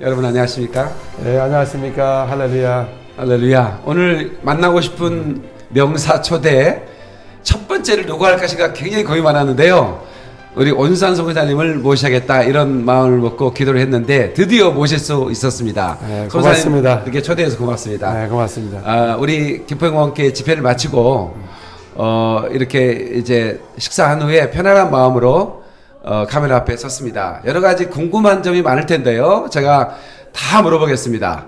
여러분 안녕하십니까? 네, 안녕하십니까? 할렐루야. 할렐루야. 오늘 만나고 싶은 명사 초대 첫 번째를 누구 할 것인가 굉장히 고민이 많았는데요. 우리 온산 선교사님을 모셔야겠다 이런 마음을 먹고 기도를 했는데 드디어 모실 수 있었습니다. 네, 고맙습니다. 이렇게 초대해서 고맙습니다. 네, 고맙습니다. 우리 기포영광교회 집회를 마치고 이렇게 이제 식사한 후에 편안한 마음으로 카메라 앞에 섰습니다. 여러 가지 궁금한 점이 많을 텐데요. 제가 다 물어보겠습니다.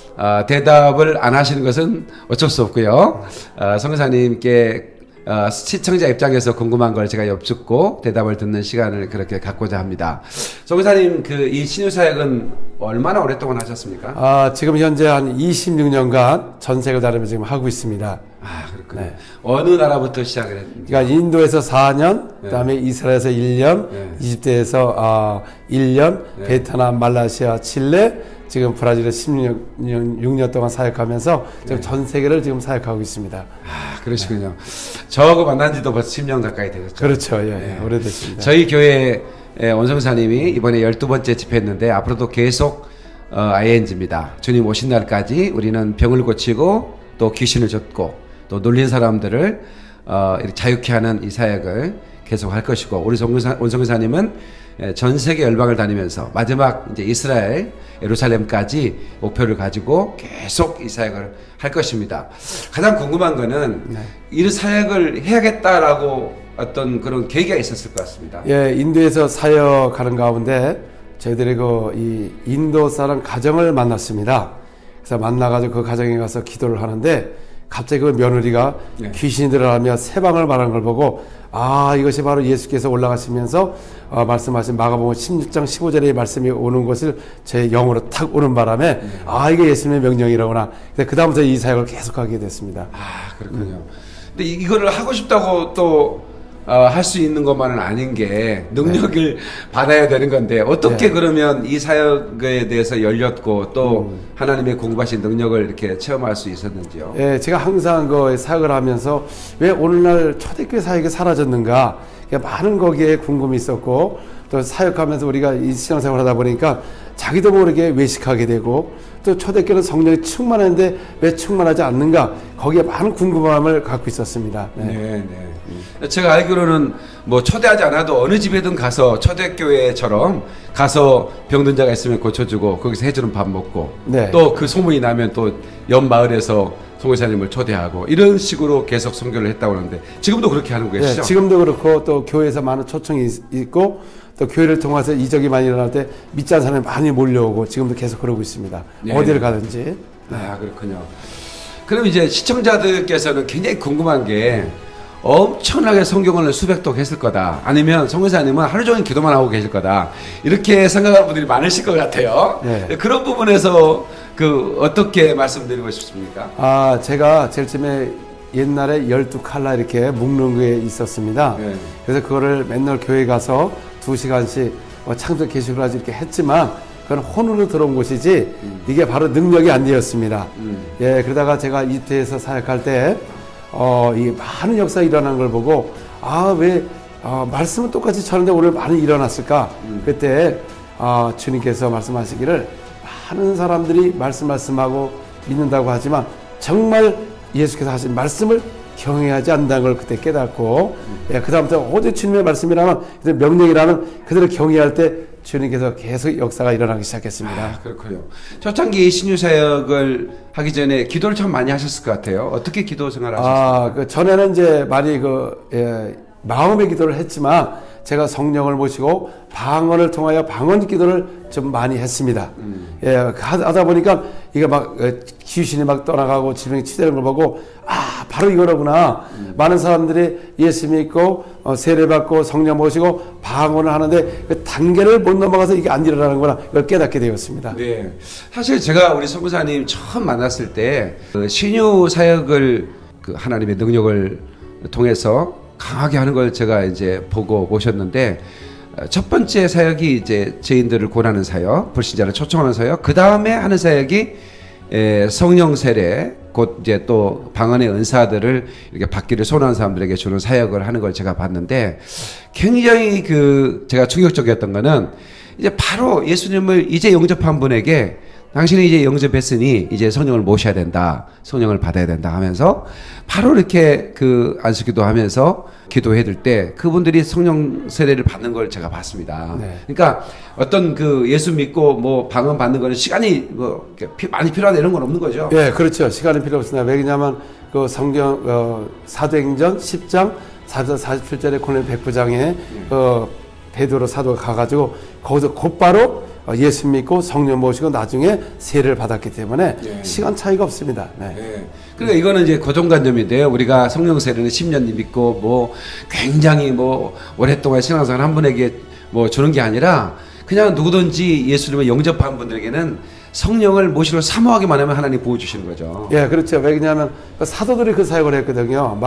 대답을 안 하시는 것은 어쩔 수 없고요. 선교사님께 시청자 입장에서 궁금한 걸 제가 여쭙고 대답을 듣는 시간을 그렇게 갖고자 합니다. 선교사님, 이 신유사역은 얼마나 오랫동안 하셨습니까? 지금 현재 한 26년간 전 세계 다니면서 지금 하고 있습니다. 그렇군요. 네. 어느 나라부터 시작을 했는지? 그러니까 인도에서 4년, 네. 그다음에 이스라엘에서 1년, 네. 이집트에서 1년, 네. 베트남, 말레이시아, 칠레, 지금 브라질에 16년 동안 사역하면서 지금 전 세계를 지금 사역하고 있습니다. 그러시군요. 저하고 만난 지도 벌써 10년 가까이 되셨죠? 그렇죠. 예, 네. 오래됐습니다. 저희 교회 원성사님이 이번에 12번째 집회했는데 앞으로도 계속 ING입니다. 주님 오신 날까지 우리는 병을 고치고 또 귀신을 쫓고 또 놀린 사람들을 이렇게 자유케 하는 이 사역을 계속 할 것이고, 우리 원성교사님은 전 세계 열방을 다니면서 마지막 이제 이스라엘 예루살렘까지 목표를 가지고 계속 이 사역을 할 것입니다. 가장 궁금한 거는 이 사역을 해야겠다라고 어떤 그런 계기가 있었을 것 같습니다. 예, 인도에서 사역하는 가운데 저희들이 이 인도 사람 가정을 만났습니다. 그래서 만나가지고 그 가정에 가서 기도를 하는데 갑자기 그 며느리가 귀신이 들어가며 세방을 말한 걸 보고 이것이 바로 예수께서 올라가시면서 말씀하신 마가복음 16장 15절의 말씀이 오는 것을 제 영으로 탁 오는 바람에 이게 예수님의 명령이라구나. 그 다음부터 이 사역을 계속하게 됐습니다. 그렇군요. 근데 이거를 하고 싶다고 또 할 수 있는 것만은 아닌 게 능력을 받아야 되는 건데 어떻게 그러면 이 사역에 대해서 열렸고 또 하나님의 공부하신 능력을 이렇게 체험할 수 있었는지요? 예, 제가 항상 사역을 하면서 왜 오늘날 초대교회 사역이 사라졌는가, 많은 거기에 궁금이 있었고, 또 사역하면서 우리가 이 신앙생활을 하다 보니까 자기도 모르게 외식하게 되고, 또 초대교회는 성령이 충만한데 왜 충만하지 않는가, 거기에 많은 궁금함을 갖고 있었습니다. 제가 알기로는 뭐 초대하지 않아도 어느 집에든 가서 초대교회처럼 가서 병든 자가 있으면 고쳐주고 거기서 해주는 밥 먹고 또 그 소문이 나면 또 옆 마을에서 선교사님을 초대하고 이런 식으로 계속 선교를 했다고 하는데 지금도 그렇게 하는 거예요? 지금도 그렇고 또 교회에서 많은 초청이 있고 또 교회를 통해서 이적이 많이 일어날 때 믿지 않는 사람이 많이 몰려오고 지금도 계속 그러고 있습니다. 어디를 가든지. 그렇군요. 그럼 이제 시청자들께서는 굉장히 궁금한 게 엄청나게 성경을 수백독 했을 거다, 아니면 선교사님은 하루 종일 기도만 하고 계실 거다, 이렇게 생각하는 분들이 많으실 것 같아요. 그런 부분에서 어떻게 말씀드리고 싶습니까? 제가 제일 처음에 옛날에 12칼라 이렇게 묶는 게 있었습니다. 그래서 그거를 맨날 교회 가서 2시간씩 창조 게시를 하지 이렇게 했지만 그건 혼으로 들어온 것이지 이게 바로 능력이 안 되었습니다. 그러다가 제가 이태에서 사역할 때 이 많은 역사가 일어나는 걸 보고 왜 말씀은 똑같이 전하는데 오늘 많이 일어났을까? 그때 주님께서 말씀하시기를 많은 사람들이 말씀하고 믿는다고 하지만 정말 예수께서 하신 말씀을 경외하지 않는다는 걸 그때 깨닫고 그 다음부터 오직 주님의 말씀이라는 명령이라는 그들을 경외할 때 주님께서 계속 역사가 일어나기 시작했습니다. 그렇군요. 초창기 신유사역을 하기 전에 기도를 참 많이 하셨을 것 같아요. 어떻게 기도 생활을 하셨습니까? 전에는 이제 많이 마음의 기도를 했지만 제가 성령을 모시고 방언을 통하여 방언 기도를 좀 많이 했습니다. 하다 보니까 이게 막 귀신이 막 떠나가고 질병이 치되는 걸 보고 바로 이거로구나. 많은 사람들이 예수 믿고 세례받고 성령 모시고 방언을 하는데 그 단계를 못 넘어가서 이게 안 일어나는구나, 이걸 깨닫게 되었습니다. 사실 제가 우리 선교사님 처음 만났을 때 신유 사역을 하나님의 능력을 통해서 강하게 하는 걸 제가 이제 보고 모셨는데, 첫 번째 사역이 이제 죄인들을 권하는 사역, 불신자를 초청하는 사역, 그 다음에 하는 사역이 성령 세례, 곧 이제 또 방언의 은사들을 이렇게 받기를 소원하는 사람들에게 주는 사역을 하는 걸 제가 봤는데, 굉장히 제가 충격적이었던 거는 이제 바로 예수님을 이제 영접한 분에게 당신이 이제 영접했으니 이제 성령을 모셔야 된다. 성령을 받아야 된다 하면서 바로 이렇게 그 안수기도 하면서 기도해 줄 때 그분들이 성령 세례를 받는 걸 제가 봤습니다. 네. 그러니까 어떤 그 예수 믿고 뭐 방언 받는 거는 시간이 뭐 많이 필요하다 이런 건 없는 거죠. 예, 그렇죠. 시간이 필요 없습니다. 왜냐하면 그 성경 사도행전 10장 47절에 고넬 백부장에 베드로 사도가 가가지고 거기서 곧바로 예수 믿고 성령 모시고 나중에 세례를 받았기 때문에 네. 시간 차이가 없습니다. 네. 네. 그러니까 이거는 이제 고정관념인데요. 우리가 성령 세례는 10년 믿고 뭐 굉장히 뭐 오랫동안 신앙생활 한 분에게 뭐 주는 게 아니라 그냥 누구든지 예수님을 영접한 분들에게는 성령을 모시고 사모하기만 하면 하나님 부어주시는 거죠. 예, 그렇죠. 왜냐하면 사도들이 그 사역을 했거든요.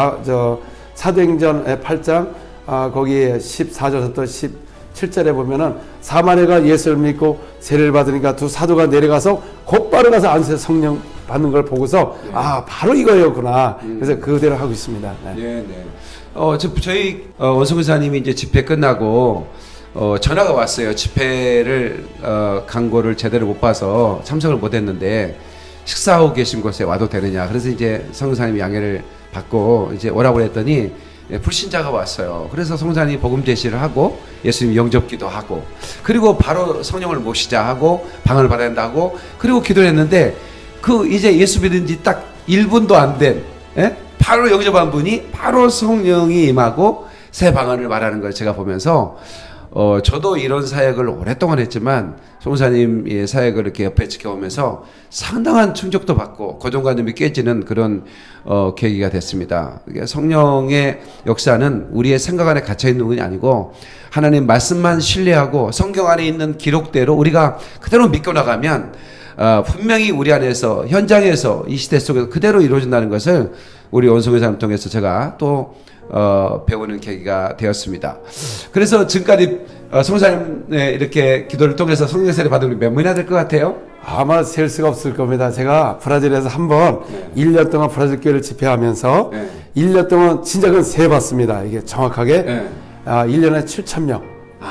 사도행전 8장 거기 14절부터 17절에 보면은 사마리아가 예수를 믿고 세례를 받으니까 두 사도가 내려가서 곧바로 가서 안수에 성령 받는 걸 보고서 네. 아 바로 이거였구나. 그래서 그대로 하고 있습니다. 네. 네, 네. 저희 원성교사님이 이제 집회 끝나고 전화가 왔어요. 집회를 광고를 제대로 못 봐서 참석을 못 했는데 식사하고 계신 곳에 와도 되느냐. 그래서 이제 성교사님이 양해를 받고 이제 오라고 했더니 불신자가 왔어요. 그래서 성사님이 복음 제시를 하고 예수님 영접기도 하고 그리고 바로 성령을 모시자 하고 방언을 받아야 한다고 그리고 기도를 했는데 그 이제 예수 믿은 지 딱 1분도 안 된 바로 영접한 분이 바로 성령이 임하고 새 방언을 말하는 걸 제가 보면서 저도 이런 사역을 오랫동안 했지만 송사님의 사역을 이렇게 옆에 지켜보면서 상당한 충격도 받고 고정관념이 깨지는 그런 계기가 됐습니다. 성령의 역사는 우리의 생각 안에 갇혀있는 분이 아니고 하나님 말씀만 신뢰하고 성경 안에 있는 기록대로 우리가 그대로 믿고 나가면 분명히 우리 안에서 현장에서 이 시대 속에서 그대로 이루어진다는 것을 우리 원성교사님 통해서 제가 또 배우는 계기가 되었습니다. 그래서 지금까지 성사님의 이렇게 기도를 통해서 성령 세례 받은 몇 분이나 될 것 같아요? 아마 셀 수가 없을 겁니다. 제가 브라질에서 한번 1년 동안 브라질 교회를 집회하면서 1년 동안 진짜 그건 세봤습니다. 이게 정확하게 1년에 7,000명.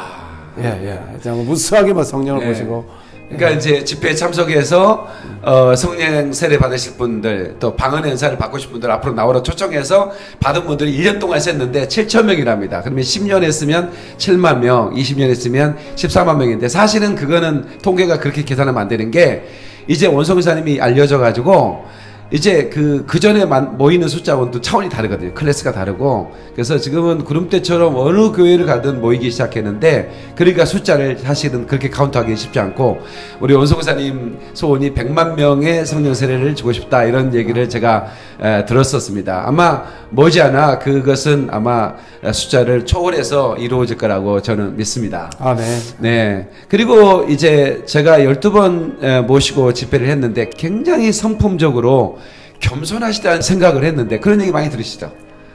예. 무수하게 성령을 모시고. 그러니까 이제 집회에 참석해서 성령 세례 받으실 분들 또 방언 연사를 받고 싶은 분들 앞으로 나오라 초청해서 받은 분들이 1년 동안 셌는데 7,000명이랍니다. 그러면 10년 했으면 7만 명, 20년 했으면 14만 명인데 사실은 그거는 통계가 그렇게 계산하면 안 되는 게 이제 원성교사님이 알려져 가지고 이제 그 전에 모이는 숫자와는 또 차원이 다르거든요. 클래스가 다르고. 그래서 지금은 구름대처럼 어느 교회를 가든 모이기 시작했는데 그러니까 숫자를 사실은 그렇게 카운트하기 쉽지 않고 우리 원성사님 소원이 100만 명의 성령 세례를 주고 싶다 이런 얘기를 제가 들었었습니다. 아마 머지않아 그것은 아마 숫자를 초월해서 이루어질 거라고 저는 믿습니다. 아, 네. 네. 그리고 이제 제가 12번 모시고 집회를 했는데 굉장히 성품적으로 겸손하시다는 생각을 했는데 그런 얘기 많이 들으시죠?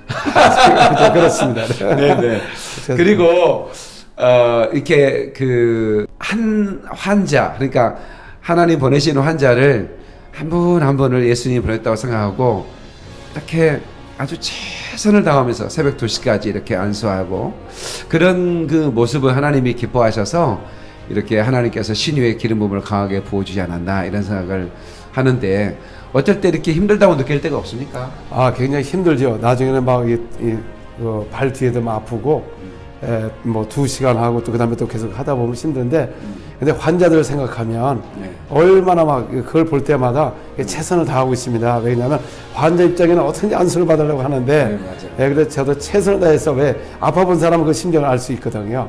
그렇습니다. 네네. 그리고 이렇게 한 환자 그러니까 하나님 보내시는 환자를 한 분 한 분을 예수님이 보냈다고 생각하고 이렇게 아주 최선을 다하면서 새벽 2시까지 이렇게 안수하고 그런 그 모습을 하나님이 기뻐하셔서 이렇게 하나님께서 신유의 기름 부음을 강하게 부어주지 않았나 이런 생각을 하는데 어떨 때 이렇게 힘들다고 느낄 때가 없습니까? 아, 굉장히 힘들죠. 나중에는 막 발 뒤에도 막 아프고 뭐 2시간 하고 또 그다음에 또 계속 하다 보면 힘든데 근데 환자들을 생각하면 얼마나 막 그걸 볼 때마다 최선을 다하고 있습니다. 왜냐하면 환자 입장에는 어떻게든지 안수를 받으려고 하는데 그래서 저도 최선을 다해서 왜 아파 본 사람은 그 심정을 알 수 있거든요.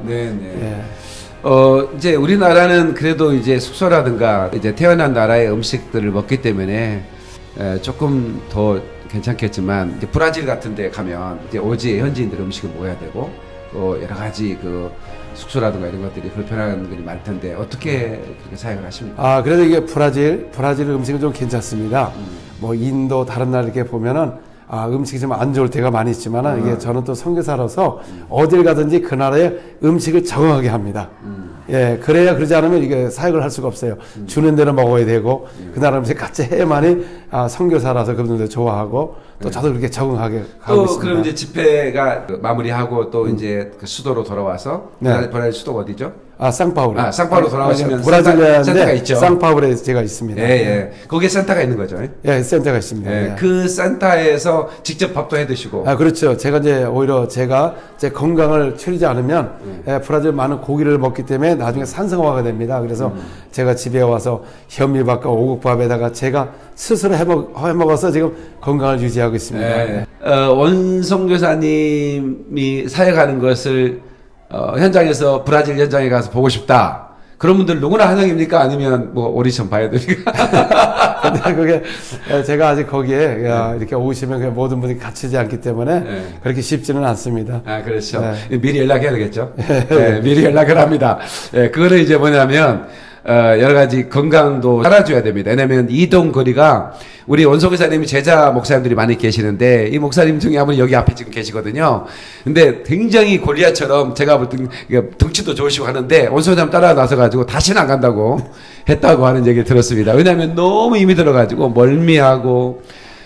이제 우리나라는 그래도 이제 숙소라든가 이제 태어난 나라의 음식들을 먹기 때문에 조금 더 괜찮겠지만 이제 브라질 같은 데 가면 이제 오지 현지인들 음식을 먹어야 되고 또 여러 가지 그 숙소라든가 이런 것들이 불편한 것들이 많을 텐데 어떻게 그렇게 사용을 하십니까? 아, 그래도 이게 브라질 음식은 좀 괜찮습니다. 뭐 인도 다른 나라 이렇게 보면은 음식이 좀 안 좋을 때가 많이 있지만 이게 저는 또 선교사로서 어딜 가든지 그 나라의 음식을 적응하게 합니다. 예, 그래야 그러지 않으면 이게 사역을 할 수가 없어요. 주는 대로 먹어야 되고 그 나라 음식 같이 해야만이 선교사라서 그분들 좋아하고 또 저도 그렇게 적응하게 가고 있습니다. 그럼 이제 집회가 마무리하고 또 이제 그 수도로 돌아와서 브라질 수도가 어디죠? 상파울로. 상파울로 돌아오시면 브라질리아인데 센터가 있죠. 상파울에 제가 있습니다. 예, 예. 거기에 센터가 있는 거죠. 예, 센터가 있습니다. 예, 예. 그 센터에서 직접 밥도 해 드시고. 그렇죠. 제가 이제 오히려 제가 제 건강을 차리지 않으면 브라질 많은 고기를 먹기 때문에 나중에 산성화가 됩니다. 그래서 제가 집에 와서 현미밥과 오곡밥에다가 제가 스스로 해먹어서 지금 건강을 유지하고 있습니다. 예. 원성 교사님이 사역하는 것을 현장에서 브라질 현장에 가서 보고 싶다. 그런 분들 누구나 환영입니까? 아니면 뭐 오디션 봐야 됩니까? 근데 그게 제가 아직 거기에 이렇게 오시면 모든 분이 갇히지 않기 때문에 그렇게 쉽지는 않습니다. 그렇죠. 미리 연락해야 되겠죠. 미리 연락을 합니다. 그거는 이제 뭐냐면 여러 가지 건강도 살아줘야 됩니다. 왜냐면 이동 거리가 우리 원석 의사님이 제자 목사님들이 많이 계시는데 이 목사님 중에 한 분이 여기 앞에 지금 계시거든요. 근데 굉장히 골리앗처럼 제가 볼 때 덩치도 좋으시고 하는데 원석 의사님 따라 나서가지고 다시는 안 간다고 했다고 하는 얘기 들었습니다. 왜냐하면 너무 힘이 들어가지고 멀미하고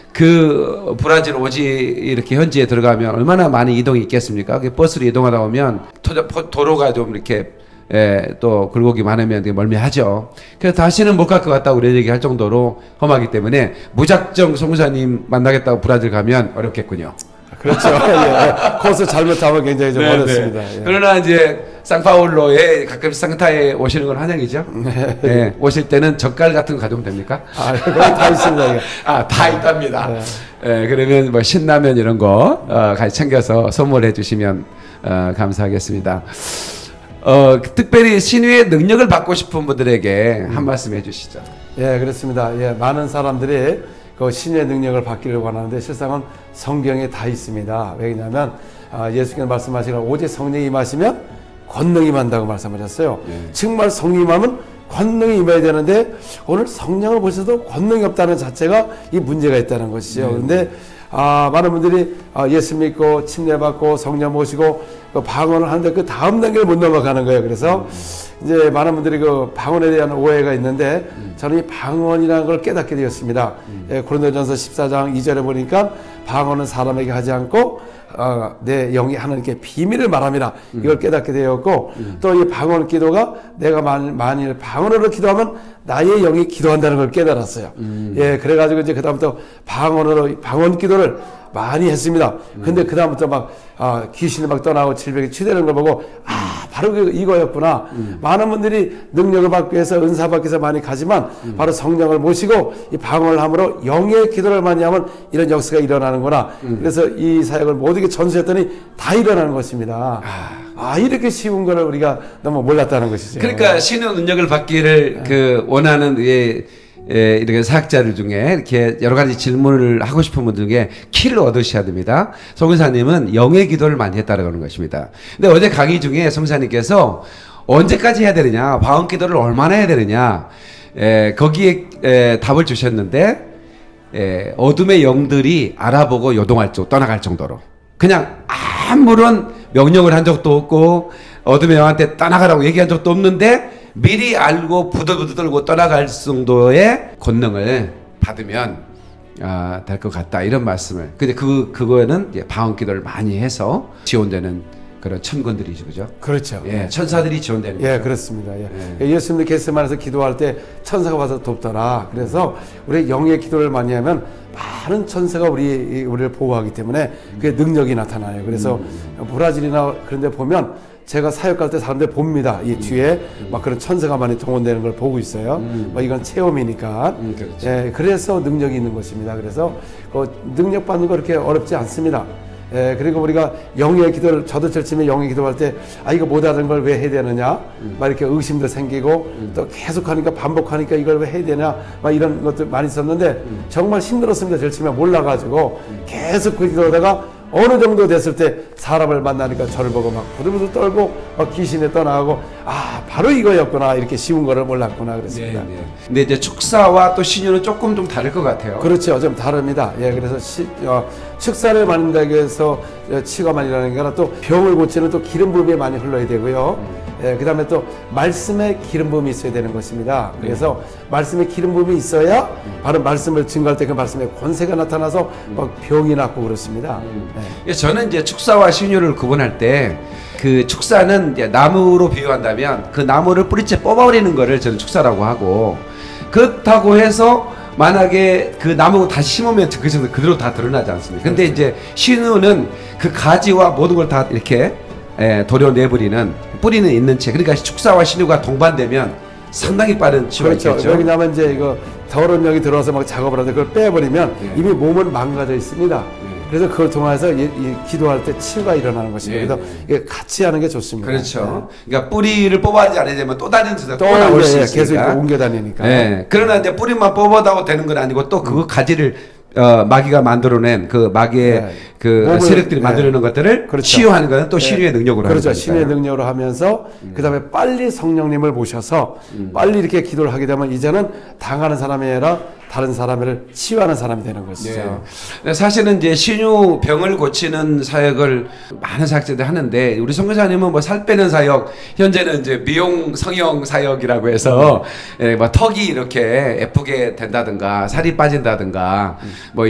그 브라질 오지 이렇게 현지에 들어가면 얼마나 많은 이동이 있겠습니까? 버스로 이동하다 보면 도로가 좀 이렇게 또 굴곡이 많으면 되게 멀미하죠. 그래서 다시는 못 갈 것 같다고 그런 얘기 할 정도로 험하기 때문에 무작정 송사님 만나겠다고 브라질 가면 어렵겠군요. 그렇죠. 코스 잘못하면 굉장히 좀 어렵습니다. 그러나 이제 상파울로에 가끔 상타에 오시는 건 환영이죠. 오실 때는 젓갈 같은 거 가져오면 됩니까? 거기 다 있습니다. 다 있답니다. 그러면 뭐 신라면 이런 거 같이 챙겨서 선물해 주시면 감사하겠습니다. 특별히 신유의 능력을 받고 싶은 분들에게 한 말씀 해주시죠. 예, 그렇습니다. 많은 사람들이 그 신유의 능력을 받기를 원하는데 실상은 성경에 다 있습니다. 왜냐하면 예수께서 말씀하시기를 오직 성령이 임하시면 권능이 임한다고 말씀하셨어요. 정말 성령이 임하면 권능이 임해야 되는데 오늘 성령을 보셔도 권능이 없다는 자체가 이 문제가 있다는 것이죠. 그런데 많은 분들이 예수 믿고 침례받고 성령 모시고 그 방언을 하는데 그 다음 단계를 못 넘어가는 거예요. 그래서 이제 많은 분들이 그 방언에 대한 오해가 있는데 저는 이 방언이라는 걸 깨닫게 되었습니다. 고린도전서 14장 2절에 보니까 방언은 사람에게 하지 않고 내 영이 하나님께 비밀을 말함이라 이걸 깨닫게 되었고 또 이 방언 기도가 내가 만일 방언으로 기도하면 나의 영이 기도한다는 걸 깨달았어요. 그래가지고 이제 그다음부터 방언 기도를 많이 했습니다. 근데 그다음부터 막 귀신이 막 떠나고 질병이 치유되는 걸 보고 바로 이거였구나. 많은 분들이 능력을 받기 위해서 은사 받기 위해서 많이 가지만 바로 성령을 모시고 이 방언을 함으로 영의 기도를 많이 하면 이런 역사가 일어나는구나. 그래서 이 사역을 모두에게 전수했더니 다 일어나는 것입니다. 이렇게 쉬운 거를 우리가 너무 몰랐다는 것이죠. 그러니까 신의 능력을 받기를 원하는 이렇게 사역자들 중에 이렇게 여러 가지 질문을 하고 싶은 분들 중에 키를 얻으셔야 됩니다. 송사님은 영의 기도를 많이 했다는 것입니다. 근데 어제 강의 중에 송사님께서 언제까지 해야 되느냐, 방언 기도를 얼마나 해야 되느냐, 거기에 답을 주셨는데, 어둠의 영들이 알아보고 요동할 쪽, 떠나갈 정도로. 그냥 아무런 명령을 한 적도 없고, 어둠의 영한테 떠나가라고 얘기한 적도 없는데, 미리 알고 부들부들 떨고 떠나갈 정도의 권능을 받으면 될 것 같다, 이런 말씀을. 근데 그거는 이제 방언 기도를 많이 해서 지원되는 그런 천군들이죠, 그죠? 그렇죠. 천사들이 지원되는 거죠. 그렇습니다. 예수님도 겟세마네에서 기도할 때 천사가 와서 돕더라. 그래서 우리 영의 기도를 많이 하면 많은 천사가 우리를 보호하기 때문에 그게 능력이 나타나요. 그래서 브라질이나 그런 데 보면 제가 사역할 때 사람들 봅니다. 이 뒤에 막 그런 천사가 많이 동원되는 걸 보고 있어요. 이건 체험이니까. 그렇죠. 그래서 능력이 있는 것입니다. 그래서 능력 받는 거 그렇게 어렵지 않습니다. 그리고 우리가 영의 기도를, 저도 절침에 영의 기도할 때 이거 못하는 걸 왜 해야 되느냐 막 이렇게 의심도 생기고 또 계속하니까 반복하니까 이걸 왜 해야 되냐 막 이런 것들 많이 있었는데 정말 힘들었습니다. 절침에 몰라가지고 계속 그 기도하다가 어느 정도 됐을 때 사람을 만나니까 저를 보고 막 부들부들 떨고 막 귀신에 떠나가고 바로 이거였구나, 이렇게 쉬운 거를 몰랐구나 그랬습니다. 근데 이제 축사와 또 신유는 조금 좀 다를 것 같아요. 그렇죠, 좀 다릅니다. 그래서 축사를 만든다고 해서 치유가 일어나는 거나 또 병을 고치는 또 기름 부음이 많이 흘러야 되고요. 그 다음에 또 말씀에 기름 부음이 있어야 되는 것입니다. 그래서 말씀에 기름 부음이 있어야 바로 말씀을 증거할 때 그 말씀에 권세가 나타나서 막 병이 낫고 그렇습니다. 저는 이제 축사와 신유를 구분할 때 그 축사는 이제 나무로 비유한다면 그 나무를 뿌리째 뽑아버리는 거를 저는 축사라고 하고, 그렇다고 해서 만약에 그 나무가 다시 심으면 그 정도 그대로 다 드러나지 않습니까? 근데 이제 신우는 그 가지와 모든 걸 다 이렇게 도려내버리는, 뿌리는 있는 채. 그러니까 축사와 신우가 동반되면 상당히 빠른 치유가 그렇죠. 있겠죠. 왜냐하면 이제 이거 더러운 영이 들어와서 막 작업을 하는데 그걸 빼버리면 이미 몸은 망가져 있습니다. 그래서 그걸 통해서 이 기도할 때 치유가 일어나는 것입니다. 그래서 이게 같이 하는 게 좋습니다. 그렇죠. 그러니까 뿌리를 뽑아야지 않게 되면 또 다른 데서 또 나올 수 있으니까. 계속 옮겨 다니니까. 그러나 이제 뿌리만 뽑아다고 되는 건 아니고 또 그 가지를 마귀가 만들어낸 그 마귀의 그 세력들이 만들어낸 것들을 그렇죠. 치유하는 것은 또 신유의 능력으로 하는 그렇죠. 거니까요. 신의 능력으로 하면서 그다음에 빨리 성령님을 모셔서 빨리 이렇게 기도를 하게 되면 이제는 당하는 사람이 아니라 다른 사람을 치유하는 사람이 되는 것이죠. 네. 사실은 이제 신유 병을 고치는 사역을 많은 사역자들이 하는데, 우리 선교사님은 뭐 살 빼는 사역, 현재는 이제 미용 성형 사역이라고 해서 뭐 턱이 이렇게 예쁘게 된다든가 살이 빠진다든가 뭐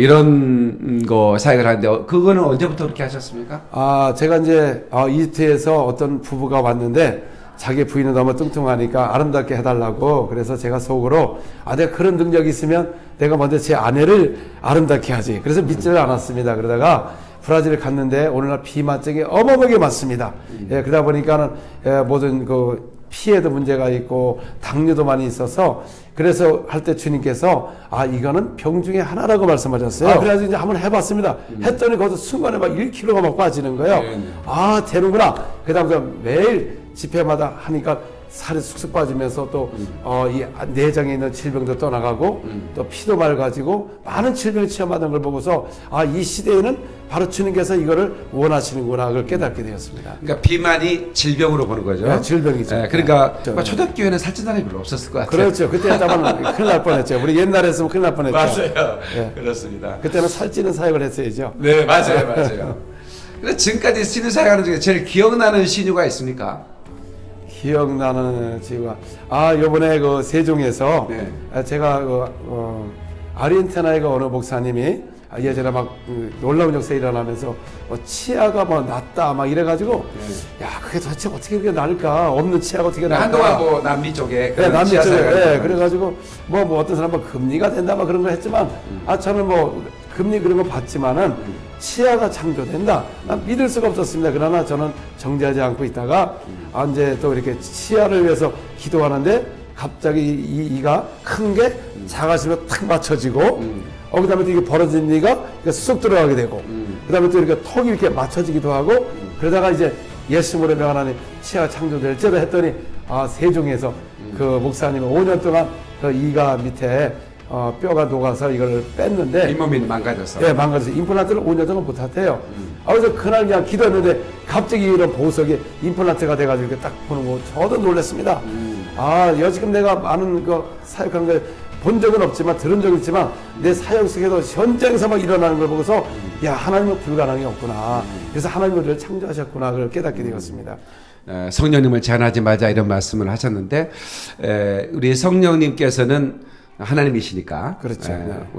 이런 거 사역을 하는데, 그거는 언제부터 그렇게 하셨습니까? 제가 이제 이집트에서 어떤 부부가 왔는데 자기 부인은 너무 뚱뚱하니까 아름답게 해달라고, 그래서 제가 속으로 내가 그런 능력이 있으면 내가 먼저 제 아내를 아름답게 하지. 그래서 믿지를 않았습니다. 그러다가 브라질을 갔는데 오늘날 비만증이 어마어마하게 많습니다. 그러다 보니까는 모든 그 피에도 문제가 있고 당뇨도 많이 있어서, 그래서 할 때 주님께서 이거는 병 중에 하나라고 말씀하셨어요. 그래서 이제 한번 해봤습니다. 했더니 거기서 순간에 막 1kg가 막 빠지는 거예요. 되는구나. 그 다음에 매일 집회마다 하니까 살이 쑥쑥 빠지면서 또 이 내장에 있는 질병도 떠나가고 또 피도 맑아지고 많은 질병을 체험하는 걸 보고서 이 시대에는 바로 주님께서 이거를 원하시는구나, 그걸 깨닫게 되었습니다. 그러니까 비만이 질병으로 보는 거죠. 네, 질병이죠. 그러니까 초대교회는 살찐 사람이 별로 없었을 것 같아요. 그렇죠. 그때 했다면 큰일 날 뻔했죠. 우리 옛날에 했으면 큰일 날 뻔했죠. 맞아요. 네. 그렇습니다. 그때는 살찌는 사역을 했어야죠. 네, 맞아요. 그래서 지금까지 신유 사역하는 중에 제일 기억나는 신유가 있습니까? 기억나는 지금 요번에 그 세종에서 제가 아르헨티나에 어느 목사님이 예전에 막 놀라운 역사 일어나면서 치아가 뭐 낫다 막 이래가지고 그게 도대체 어떻게 그렇게 나을까, 없는 치아가 어떻게 나을까. 한동안 뭐 남미 쪽에 남미 쪽에 그래가지고 뭐 어떤 사람은 금리가 된다 막 그런 거 했지만 저는 뭐 금리 그런 거 봤지만은 치아가 창조된다, 난 믿을 수가 없었습니다. 그러나 저는 정지하지 않고 있다가 이제 또 이렇게 치아를 위해서 기도하는데 갑자기 이가 큰 게 작아지면 탁 맞춰지고 그 다음에 또 이게 벌어진 이가 쑥 들어가게 되고 그 다음에 또 이렇게 턱이 이렇게 맞춰지기도 하고, 그러다가 이제 예수님으로 명하나니 치아가 창조될지도 했더니 세종에서 그 목사님이 5년 동안 그 이가 밑에 뼈가 녹아서 이걸 뺐는데 잇몸이 망가졌어. 네, 망가져서 임플란트를 5년 동안 못 하대요. 그래서 그날 그냥 기도했는데 갑자기 이런 보석이 임플란트가 돼가지고 이렇게 딱 보는 거 저도 놀랐습니다. 여지금 내가 많은 그 사역하는 걸 본 적은 없지만 들은 적은 있지만 내 사역 속에서 현장에서 막 일어나는 걸 보고서 하나님은 불가능이 없구나. 그래서 하나님은 우리를 창조하셨구나, 그걸 깨닫게 되었습니다. 성령님을 제한하지 말자 이런 말씀을 하셨는데, 우리 성령님께서는 하나님이시니까, 그렇죠.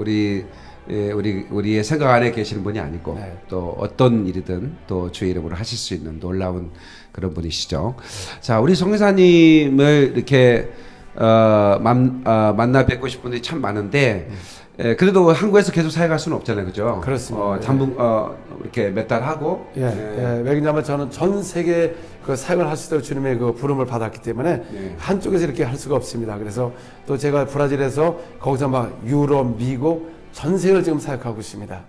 우리의 생각 안에 계시는 분이 아니고 또 어떤 일이든 또 주의 이름으로 하실 수 있는 놀라운 그런 분이시죠. 자, 우리 성교사님을 이렇게 만나 뵙고 싶은 분들이 참 많은데, 그래도 한국에서 계속 사역할 수는 없잖아요, 그죠? 그렇습니다. 이렇게 몇 달 하고. 왜냐하면 저는 전 세계 그 사역을 할 수 있도록 주님의 그 부름을 받았기 때문에 한쪽에서 이렇게 할 수가 없습니다. 그래서 또 제가 브라질에서 거기서 막 유럽, 미국 전 세계를 지금 사역하고 있습니다.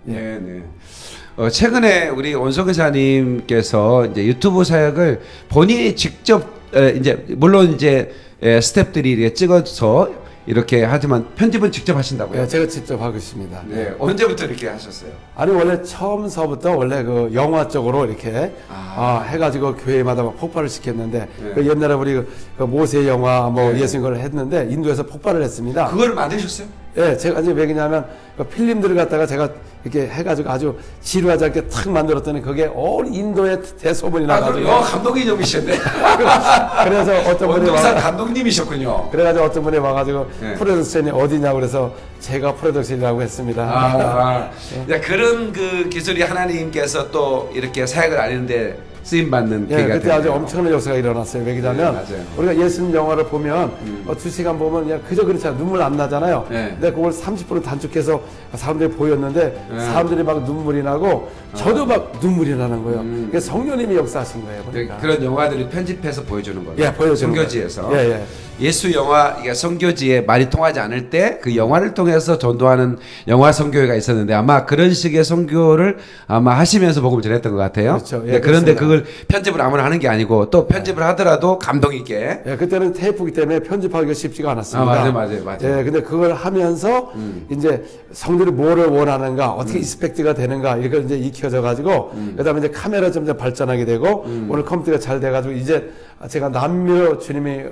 최근에 우리 원성교사님께서 이제 유튜브 사역을 본인이 직접 이제 물론 이제 스태프들이 이렇게 찍어서 이렇게 하지만 편집은 직접 하신다고요? 제가 직접 하고 있습니다. 언제부터 이렇게 하셨어요? 원래 처음서부터 원래 그 영화 쪽으로 이렇게 해가지고 교회마다 막 폭발을 시켰는데 그 옛날에 우리 그 모세 영화 뭐 예수님 걸 했는데 인도에서 폭발을 했습니다. 그걸 만드셨어요? 제가 이제 왜 그러냐면 그 필름들을 갖다가 제가 이렇게 해가지고 아주 지루하지 않게 탁 만들었더니 그게 온 인도에 대소문이 나가지고. 영화 감독님이셨네. 그래서 어떤 분이 원동산 감독님이셨군요. 그래가지고 어떤 분이 와가지고 프로덕션이 어디냐고 그래서 제가 프로덕션이라고 했습니다. 그런 그 기술이 하나님께서 또 이렇게 사역을 알리는데 쓰임 받는 예, 계기가 그때 되네요. 아주 엄청난 역사가 일어났어요. 왜냐하면 맞아요. 우리가 예수님 영화를 보면 2시간 보면 그냥 그저 그렇잖아요. 눈물 안 나잖아요. 근데 그걸 30분 단축해서 사람들이 보였는데 사람들이 막 눈물이 나고 저도 막 눈물이 나는 거예요. 그게 성령님이 역사하신 거예요. 그러니까. 그런 영화들을 편집해서 보여주는 거예요. 예, 보여주는 선교지에서. 거예요. 예, 예. 예수 영화, 그러니까 선교지에 말이 통하지 않을 때 그 영화를 통해서 전도하는 영화 선교회가 있었는데 아마 그런 식의 선교를 아마 하시면서 복음을 전했던 것 같아요. 그렇죠. 예, 네, 그런데 그렇습니다. 그걸 편집을 아무나 하는 게 아니고 또 편집을 하더라도 감동 있게. 예, 그때는 테이프기 때문에 편집하기가 쉽지가 않았습니다. 맞아요. 예, 근데 그걸 하면서 이제 성들이 뭐를 원하는가, 어떻게 이스펙트가 되는가, 이걸 이제 익혀져 가지고, 그다음에 이제 카메라 점점 발전하게 되고, 오늘 컴퓨터가 잘 돼가지고 이제 제가 남미로 주님이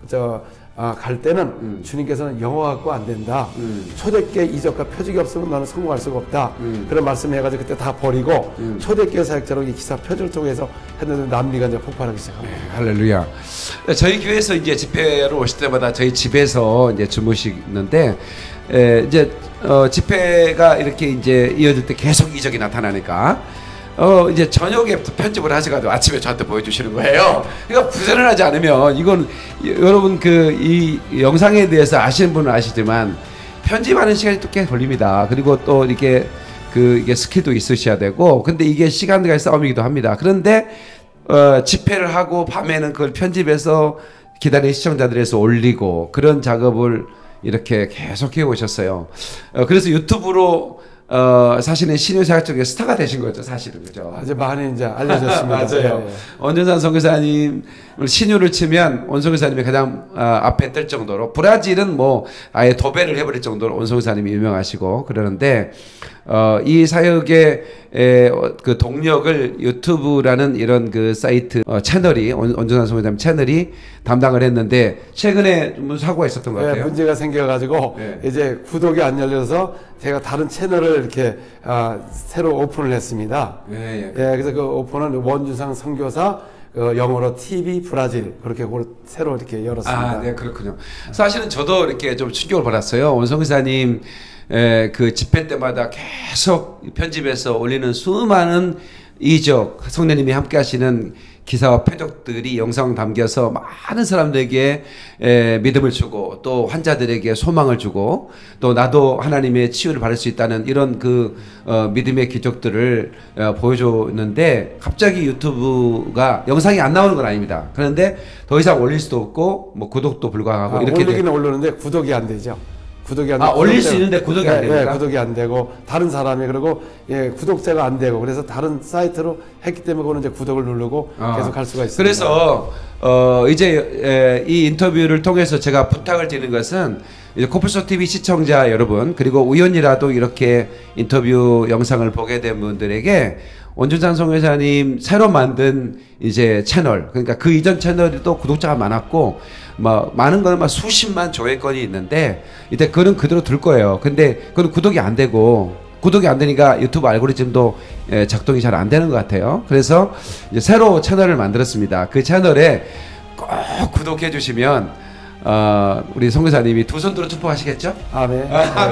갈 때는 주님께서는 영어 갖고 안 된다. 초대교회 이적과 표적이 없으면 너는 성공할 수가 없다. 그런 말씀을 해가지고 그때 다 버리고 초대교회 사역자로 이 기사 표적을 통해서 했는데 남미가 이제 폭발하기 시작합니다. 할렐루야. 저희 교회에서 이제 집회로 오실 때마다 저희 집에서 이제 주무시는데 이제 집회가 이렇게 이제 이어질 때 계속 이적이 나타나니까 이제 저녁에부터 편집을 하셔가지고 아침에 저한테 보여주시는 거예요. 그러니까 부전을 하지 않으면 이건 여러분 이 영상에 대해서 아시는 분은 아시지만 편집하는 시간이 또 꽤 걸립니다. 그리고 또 이게 이게 스킬도 있으셔야 되고 근데 이게 시간과의 싸움이기도 합니다. 그런데 집회를 하고 밤에는 그걸 편집해서 기다리는 시청자들에서 올리고 그런 작업을 이렇게 계속 해오셨어요. 그래서 유튜브로 사실은 신유사역 쪽에 스타가 되신 거죠, 사실은. 그죠? 아주 많이 이제 알려졌습니다. 맞아요. 예. 원준산 선교사님 신유를 치면 원선교사님이 가장 앞에 뜰 정도로, 브라질은 뭐 아예 도배를 해버릴 정도로 원선교사님이 유명하시고 그러는데 이 사역의 그 동력을 유튜브라는 이런 그 사이트 채널이 원준산 선교사님 채널이 담당을 했는데 최근에 좀 사고가 있었던 것 같아요. 문제가 생겨가지고 이제 구독이 안 열려서 제가 다른 채널을 이렇게 새로 오픈을 했습니다. 그래서 그 오픈은 원준상 선교사 영어로 TV 브라질 그렇게 새로 이렇게 열었습니다. 네, 그렇군요. 사실은 저도 이렇게 좀 충격을 받았어요. 원성기사님 그 집회 때마다 계속 편집해서 올리는 수많은 이적 성령님이 함께 하시는 기사와 표적들이 영상 담겨서 많은 사람들에게 믿음을 주고 또 환자들에게 소망을 주고 또 나도 하나님의 치유를 받을 수 있다는 이런 그 믿음의 기적들을 보여줬는데 갑자기 유튜브가 영상이 안 나오는 건 아닙니다. 그런데 더 이상 올릴 수도 없고 뭐 구독도 불가하고 이렇게 올리기는 올리는데 구독이 안 되죠. 구독이 안 되고 올릴 수 있는데 구독이 안 됩니까? 구독이 안 되고 다른 사람이 그리고 구독자가 안 되고 그래서 다른 사이트로 했기 때문에 그거는 이제 구독을 누르고 계속 할 수가 있습니다. 그래서 이제 이 인터뷰를 통해서 제가 부탁을 드리는 것은 이제 코뿔소 TV 시청자 여러분 그리고 우연이라도 이렇게 인터뷰 영상을 보게 된 분들에게 원준산 선교사님 새로 만든 이제 채널 그러니까 그 이전 채널에도 구독자가 많았고 뭐 많은 거는 막 수십만 조회권이 있는데 이때 그거는 그대로 둘 거예요. 근데 그건 구독이 안 되고 구독이 안 되니까 유튜브 알고리즘도 작동이 잘 안 되는 것 같아요. 그래서 이제 새로 채널을 만들었습니다. 그 채널에 꼭 구독해 주시면 우리 선교사님이 두 손 들어 축복하시겠죠? 네.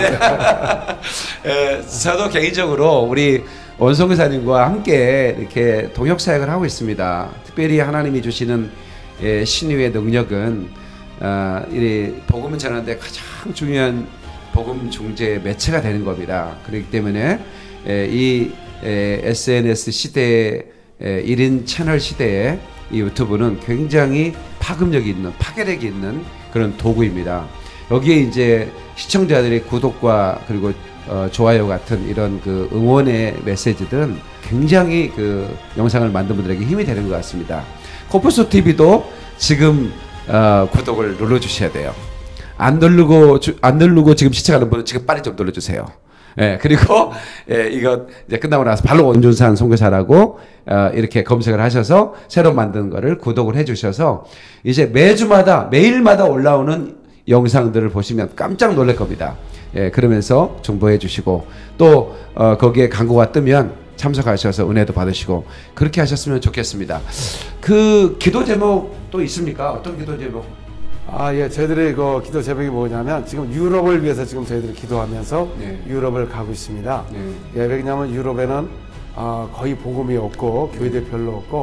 저도 개인적으로 우리 원선교사님과 함께 이렇게 동역 사역을 하고 있습니다. 특별히 하나님이 주시는 신유의 능력은 이 복음을 전하는데 가장 중요한 복음 중재 매체가 되는 겁니다. 그렇기 때문에 이 SNS 시대의 1인 채널 시대에 이 유튜브는 굉장히 파급력이 있는 파괴력이 있는 그런 도구입니다. 여기에 이제 시청자들의 구독과 그리고 좋아요 같은 이런 그 응원의 메시지들은 굉장히 그 영상을 만든 분들에게 힘이 되는 것 같습니다. 코뿔소 TV도 지금 구독을 눌러주셔야 돼요. 안 누르고 지금 시청하는 분은 지금 빨리 좀 눌러주세요. 그리고 이거 이제 끝나고 나서 바로 원준산 선교사라고 이렇게 검색을 하셔서 새로 만든 거를 구독을 해주셔서 이제 매일마다 올라오는 영상들을 보시면 깜짝 놀랄 겁니다. 그러면서 정보해 주시고 또 거기에 광고가 뜨면 참석하셔서 은혜도 받으시고 그렇게 하셨으면 좋겠습니다. 그 기도 제목도 있습니까? 어떤 기도 제목? 저희들의 그 기도 제목이 뭐냐면 지금 유럽을 위해서 지금 저희들이 기도하면서 유럽을 가고 있습니다. 왜냐하면 유럽에는 거의 복음이 없고 교회들 별로 없고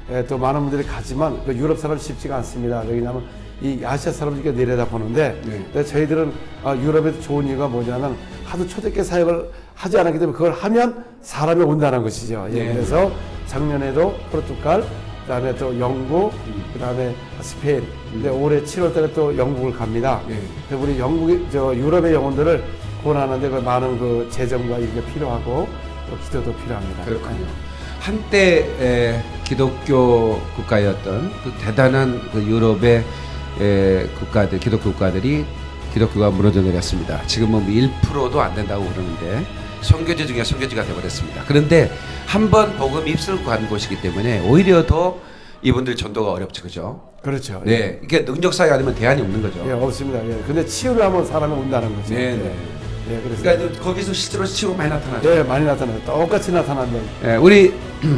또 많은 분들이 가지만 그 유럽 사람 쉽지가 않습니다. 왜냐하면 이 아시아 사람들이 내려다 보는데 근데 저희들은 유럽에 좋은 이유가 뭐냐면 하도 초대교 사역을 하지 않았기 때문에 그걸 하면 사람이 온다는 것이죠. 그래서 작년에도 포르투갈, 그다음에 또 영국, 그다음에 스페인. 근데 올해 7월달에 또 영국을 갑니다. 그래서 우리 유럽의 영혼들을 구원하는데 그 많은 그 재정과 이게 필요하고 또 기도도 필요합니다. 그렇군요. 한때 기독교 국가였던 그 대단한 그 유럽의 국가들, 기독교 국가들이 기독교가 무너져 내렸습니다. 지금은 1%도 안 된다고 그러는데 선교지 중에 선교지가 되어버렸습니다. 그런데 한번 복음 입술 간 곳이기 때문에 오히려 더 이분들 전도가 어렵죠, 그죠? 그렇죠. 네, 이게 능력사회 아니면 대안이 없는 거죠. 예, 없습니다. 예. 근데 치유를 하면 사람이 온다는 거죠. 네, 네. 예, 그래서 그러니까 거기서 실제로 치유가 많이 나타나죠. 예, 많이 나타나요. 똑같이 나타나는. 예, 우리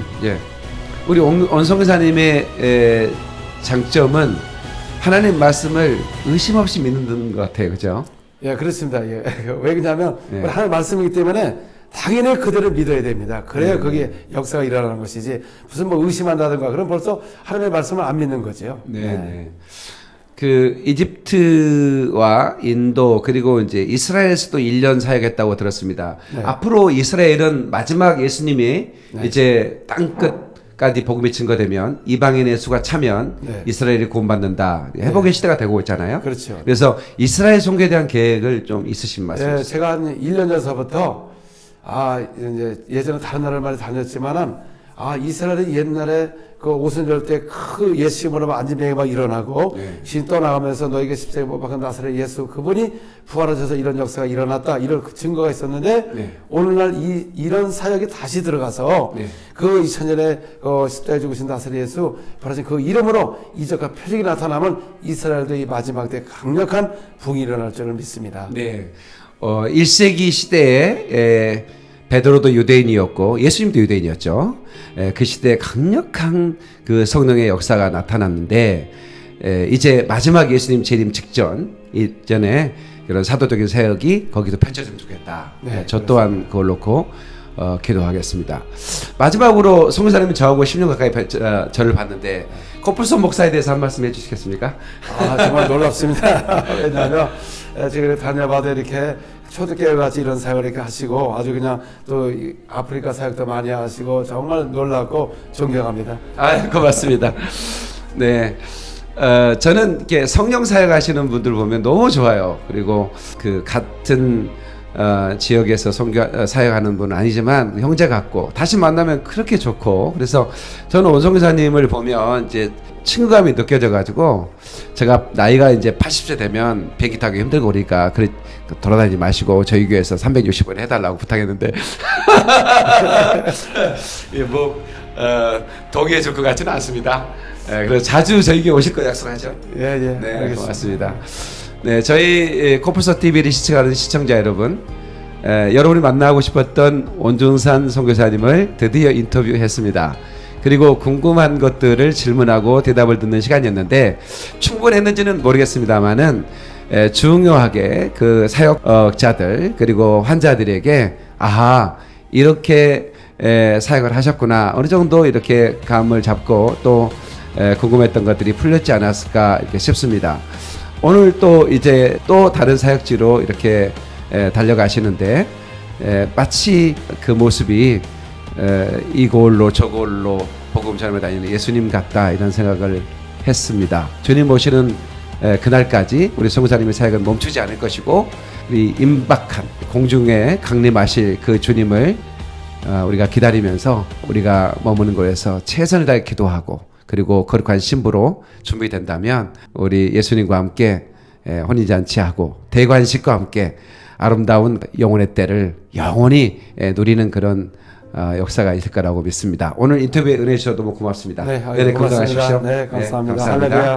원성교사님의 장점은 하나님 말씀을 의심 없이 믿는 것 같아요, 그죠? 예, 그렇습니다. 예. 왜 그러냐면 하나님 말씀이기 때문에 당연히 그대로 믿어야 됩니다. 그래야 거기에 역사가 일어나는 것이지 무슨 뭐 의심한다든가 그럼 벌써 하나님의 말씀을 안 믿는 거죠. 네. 그 이집트와 인도 그리고 이제 이스라엘에서도 1년 사역했다고 들었습니다. 앞으로 이스라엘은 마지막 예수님이 이제 땅끝까지 복음이 증거되면 이방인의 수가 차면 이스라엘이 구원받는다. 회복의 시대가 되고 있잖아요. 그렇죠. 그래서 이스라엘 선교에 대한 계획을 좀 있으신 말씀이시죠? 예, 제가 한 1년 전서부터 이제 예전에 다른 나라를 많이 다녔지만은 이스라엘이 옛날에 그 오순절 때 그 예수님으로 안진병이 막 일어나고 신 떠나가면서 너에게 십자가에 못 박은 나사렛 예수 그분이 부활하셔서 이런 역사가 일어났다 이런 그 증거가 있었는데 오늘날 이런 사역이 다시 들어가서 그 2000년에 십자가에 죽으신 나사렛 예수 부활하신 그 이름으로 이적과 표적이 나타나면 이스라엘도 이 마지막 때 강력한 붕이 일어날 줄을 믿습니다. 네. 1세기 시대에 베드로도 유대인이었고 예수님도 유대인이었죠. 그 시대에 강력한 그 성령의 역사가 나타났는데 이제 마지막 예수님 재림 직전 이전에 그런 사도적인 사역이 거기도 펼쳐지면 좋겠다. 저 또한 그걸 놓고 기도하겠습니다. 마지막으로 송사님이 저하고 10년 가까이 저를 봤는데 코뿔소 목사에 대해서 한 말씀 해주시겠습니까? 정말 놀랍습니다. 왜냐하면 지금 다녀봐도 이렇게 초대교회 같이 이런 사역을 이렇게 하시고 아주 그냥 또 아프리카 사역도 많이 하시고 정말 놀랍고 존경합니다. 고맙습니다. 네. 저는 이렇게 성령 사역 하시는 분들 보면 너무 좋아요. 그리고 그 같은 지역에서 사역하는 분은 아니지만 형제 같고 다시 만나면 그렇게 좋고 그래서 저는 원성교사님을 보면 이제 친구감이 느껴져 가지고 제가 나이가 이제 80세 되면 비행기 타기 힘들고 그러니까 돌아다니지 마시고 저희 교회에서 360원 해달라고 부탁했는데 동의해 줄 것 같지는 않습니다. 그래서 자주 저희 교회 오실 거 약속하죠. 네, 알겠습니다. 고맙습니다. 네, 저희 코뿔소 TV를 시청하는 시청자 여러분, 여러분이 만나고 싶었던 원종산 선교사님을 드디어 인터뷰했습니다. 그리고 궁금한 것들을 질문하고 대답을 듣는 시간이었는데 충분했는지는 모르겠습니다만은 중요하게 그 사역자들 그리고 환자들에게 이렇게 사역을 하셨구나 어느 정도 이렇게 감을 잡고 또 궁금했던 것들이 풀렸지 않았을까 이렇게 싶습니다. 오늘 또 이제 또 다른 사역지로 이렇게 달려가시는데 마치 그 모습이 이골로 저골로 복음 전하며 다니는 예수님 같다 이런 생각을 했습니다. 주님 모시는 그날까지 우리 선교사님의 사역은 멈추지 않을 것이고 우리 임박한 공중에 강림하실 그 주님을 우리가 기다리면서 우리가 머무는 곳에서 최선을 다해 기도하고 그리고 거룩한 신부로 준비된다면 우리 예수님과 함께 혼인잔치하고 대관식과 함께 아름다운 영혼의 때를 영원히 누리는 그런 역사가 있을 거라고 믿습니다. 오늘 인터뷰에 응해 주셔서 너무 고맙습니다. 네, 건강하십시오. 네, 감사합니다. 감사합니다. 할렐루야.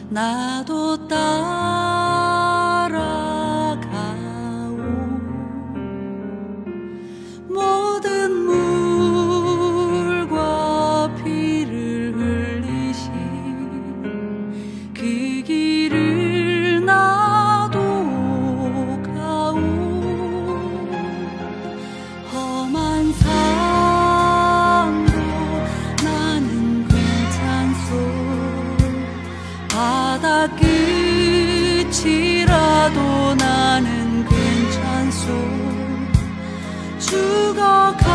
나도 따라가오. 모든 물과 피를 흘리신 그 길을 나도 가오. 험한 삶도 나는 괜찮소. 바다 끝이라도 나는 괜찮소. 죽어가